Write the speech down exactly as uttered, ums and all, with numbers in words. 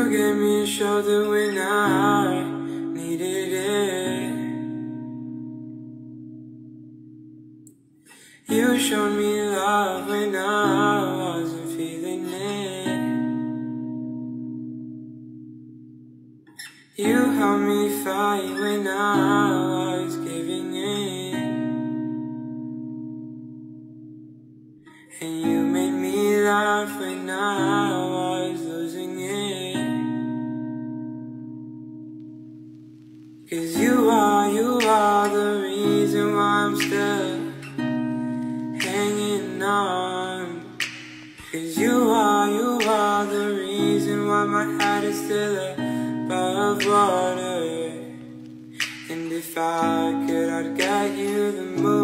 You gave me a shoulder when I needed it. You showed me love when I wasn't feeling it. You helped me fight when I was giving in. And you made me laugh when I was losing it. 'Cause you are, you are the reason why I'm still hanging on. 'Cause you are, you are the reason why my head is still above water. And if I could, I'd get you the moon.